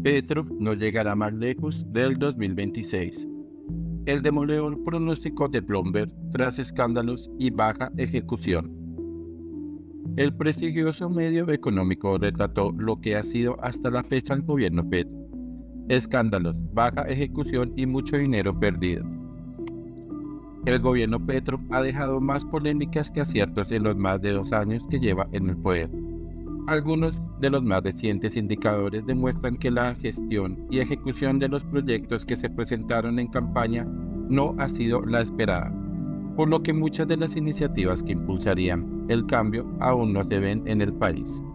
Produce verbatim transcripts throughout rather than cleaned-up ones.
Petro no llegará más lejos del dos mil veintiséis. El demoledor pronóstico de Bloomberg tras escándalos y baja ejecución. El prestigioso medio económico retrató lo que ha sido hasta la fecha el gobierno Petro: escándalos, baja ejecución y mucho dinero perdido. El gobierno Petro ha dejado más polémicas que aciertos en los más de dos años que lleva en el poder. Algunos de los más recientes indicadores demuestran que la gestión y ejecución de los proyectos que se presentaron en campaña no ha sido la esperada, por lo que muchas de las iniciativas que impulsarían el cambio aún no se ven en el país.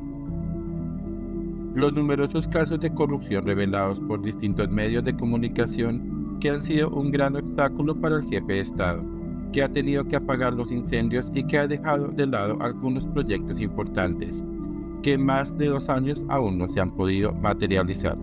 Los numerosos casos de corrupción revelados por distintos medios de comunicación que han sido un gran obstáculo para el jefe de Estado, que ha tenido que apagar los incendios y que ha dejado de lado algunos proyectos importantes que en más de dos años aún no se han podido materializar.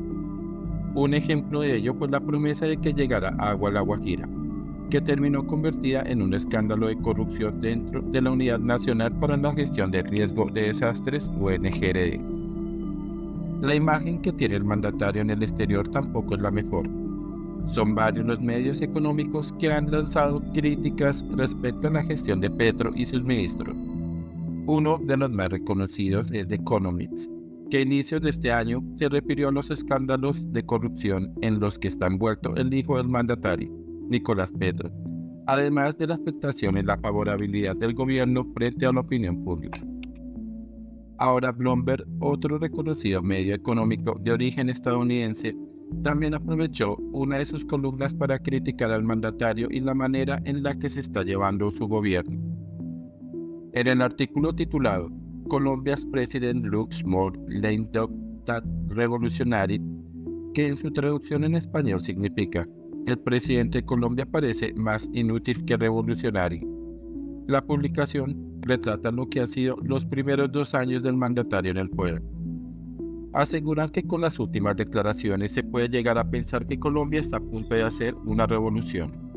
Un ejemplo de ello fue la promesa de que llegara agua a La Guajira, que terminó convertida en un escándalo de corrupción dentro de la Unidad Nacional para la Gestión de Riesgo de Desastres, U N G R D. La imagen que tiene el mandatario en el exterior tampoco es la mejor. Son varios los medios económicos que han lanzado críticas respecto a la gestión de Petro y sus ministros. Uno de los más reconocidos es The Economist, que a inicios de este año se refirió a los escándalos de corrupción en los que está envuelto el hijo del mandatario, Nicolás Petro, además de la afectación en la favorabilidad del gobierno frente a la opinión pública. Ahora Bloomberg, otro reconocido medio económico de origen estadounidense, también aprovechó una de sus columnas para criticar al mandatario y la manera en la que se está llevando su gobierno. En el artículo titulado Colombia's President Looks More Lame Duck Than Revolutionary, que en su traducción en español significa el presidente de Colombia parece más inútil que revolucionario, la publicación retrata lo que han sido los primeros dos años del mandatario en el poder. Aseguran que con las últimas declaraciones se puede llegar a pensar que Colombia está a punto de hacer una revolución.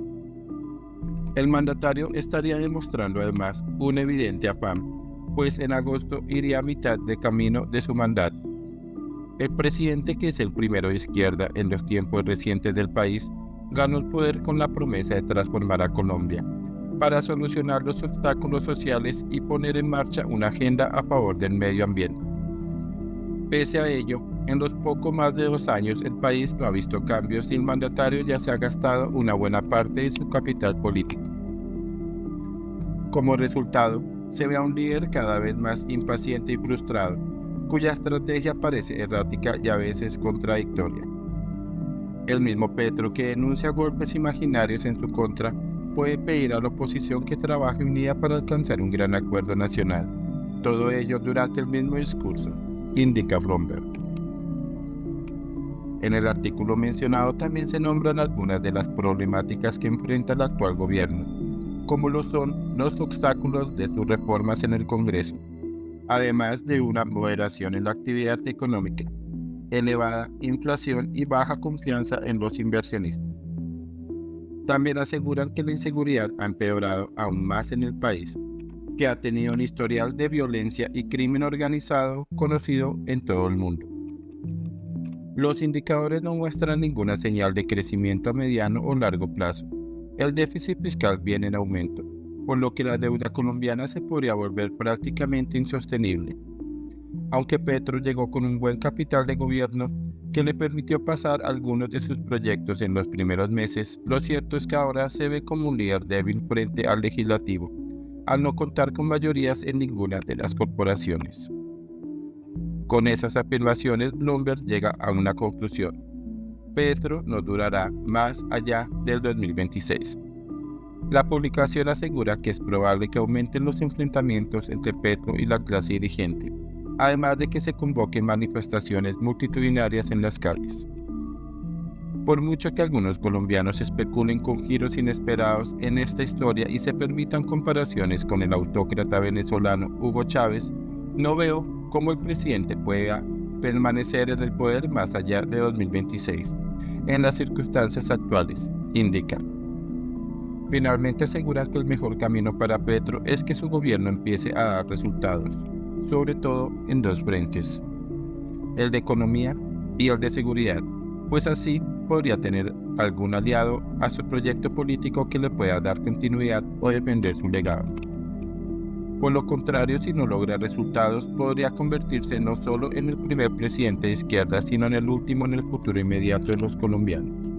El mandatario estaría demostrando además un evidente afán, pues en agosto iría a mitad de camino de su mandato. El presidente, que es el primero de izquierda en los tiempos recientes del país, ganó el poder con la promesa de transformar a Colombia, para solucionar los obstáculos sociales y poner en marcha una agenda a favor del medio ambiente. Pese a ello, en los poco más de dos años el país no ha visto cambios y el mandatario ya se ha gastado una buena parte de su capital político. Como resultado, se ve a un líder cada vez más impaciente y frustrado, cuya estrategia parece errática y a veces contradictoria. El mismo Petro, que denuncia golpes imaginarios en su contra, puede pedir a la oposición que trabaje unida para alcanzar un gran acuerdo nacional. Todo ello durante el mismo discurso, indica Bloomberg. En el artículo mencionado también se nombran algunas de las problemáticas que enfrenta el actual gobierno, como lo son los obstáculos de sus reformas en el Congreso, además de una moderación en la actividad económica, elevada inflación y baja confianza en los inversionistas. También aseguran que la inseguridad ha empeorado aún más en el país, que ha tenido un historial de violencia y crimen organizado conocido en todo el mundo. Los indicadores no muestran ninguna señal de crecimiento a mediano o largo plazo. El déficit fiscal viene en aumento, por lo que la deuda colombiana se podría volver prácticamente insostenible. Aunque Petro llegó con un buen capital de gobierno que le permitió pasar algunos de sus proyectos en los primeros meses, lo cierto es que ahora se ve como un líder débil frente al legislativo, al no contar con mayorías en ninguna de las corporaciones. Con esas afirmaciones, Bloomberg llega a una conclusión: Petro no durará más allá del dos mil veintiséis. La publicación asegura que es probable que aumenten los enfrentamientos entre Petro y la clase dirigente, además de que se convoquen manifestaciones multitudinarias en las calles. Por mucho que algunos colombianos especulen con giros inesperados en esta historia y se permitan comparaciones con el autócrata venezolano Hugo Chávez, no veo cómo el presidente pueda permanecer en el poder más allá de dos mil veintiséis, en las circunstancias actuales, indica. Finalmente aseguran que el mejor camino para Petro es que su gobierno empiece a dar resultados, sobre todo en dos frentes: el de economía y el de seguridad, pues así podría tener algún aliado a su proyecto político que le pueda dar continuidad o defender su legado. Por lo contrario, si no logra resultados, podría convertirse no solo en el primer presidente de izquierda, sino en el último en el futuro inmediato de los colombianos.